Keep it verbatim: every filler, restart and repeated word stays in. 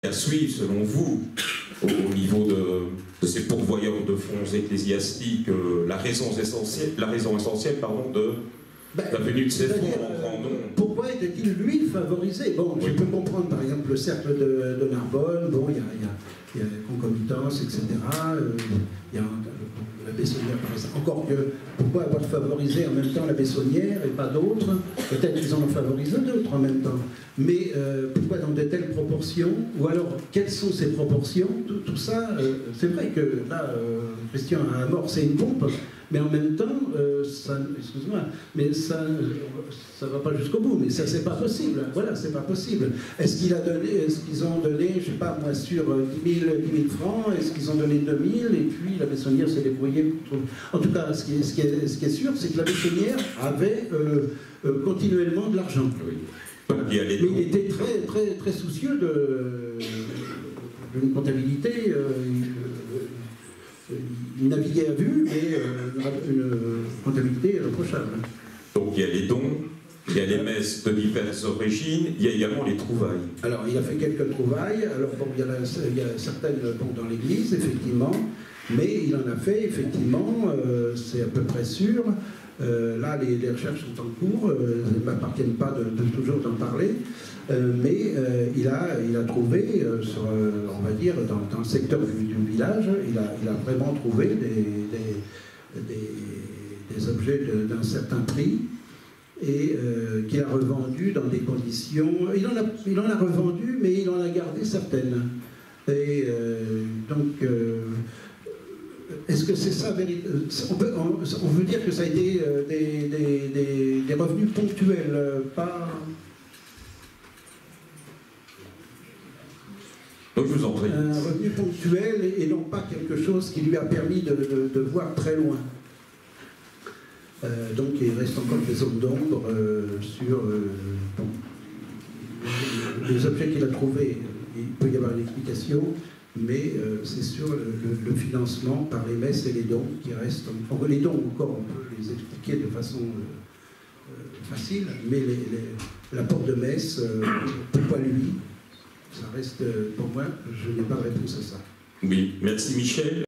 à suivre, selon vous, au, au niveau de, de ces pourvoyeurs de fonds ecclésiastiques, euh, la raison essentielle, la raison essentielle pardon, de ben, la venue de ces fonds en grand nombre? Pourquoi était-il, lui, favorisé? Bon, oui. Je peux comprendre, par exemple, le cercle de, de Narbonne, bon, il y a, y a, y a concomitance, et cetera. Euh, il y a la Bessonnière, par exemple. Encore que, pourquoi avoir favorisé en même temps la Bessonnière et pas d'autres? Peut-être qu'ils en ont favorisé d'autres en même temps. Mais euh, pourquoi dans de telles proportions? Ou alors, quelles sont ces proportions? Tout, tout ça, euh, c'est vrai que là, euh, Christian a amorcé une pompe, mais en même temps, euh, ça, excuse-moi, mais ça ça va pas jusqu'au bout, mais ça, c'est pas possible. Voilà, c'est pas possible. Est-ce qu'il a donné, est-ce qu'ils ont donné, je sais pas, moi, sur dix mille francs, est-ce qu'ils ont donné deux mille, et puis la Bessonnière s'est débrouillée? En tout cas, ce qui est, ce qui est, ce qui est sûr, c'est que la Bessonnière avait euh, euh, continuellement de l'argent. Oui. Mais il était très, très, très soucieux de, d'une comptabilité. Euh, il naviguait à vue, mais euh, une comptabilité reprochable. Donc il y a les dons, il y a les messes de diverses origines, il y a également les trouvailles. Alors il a fait quelques trouvailles, alors bon, il y, a la, il y a certaines bon, dans l'église, effectivement, mais il en a fait, effectivement, euh, c'est à peu près sûr. Euh, là, les, les recherches sont en cours, euh, elles ne m'appartiennent pas de, de toujours d'en parler, euh, mais euh, il, a, il a trouvé, euh, sur, euh, on va dire, dans, dans le secteur du, du village, il a, il a vraiment trouvé des, des, des, des objets d'un certain prix, et euh, qu'il a revendu dans des conditions... Il en a, il en a revendu, mais il en a gardé certaines. Et euh, donc... Euh, Est-ce que c'est ça véritablement? On, peut, on, on veut dire que ça a été euh, des, des, des, des revenus ponctuels, euh, pas... Donc je vous en prie. Un revenu ponctuel et, et non pas quelque chose qui lui a permis de, de, de voir très loin. Euh, donc il reste encore des zones d'ombre euh, sur euh, bon, les objets qu'il a trouvés. Il peut y avoir une explication. Mais euh, c'est sûr, le, le, le financement par les messes et les dons qui restent... En, les dons, encore, on peut les expliquer de façon euh, euh, facile, mais l'apport de messe, euh, pourquoi lui? Ça reste, pour moi, je n'ai pas de réponse à ça. Oui, merci Michel.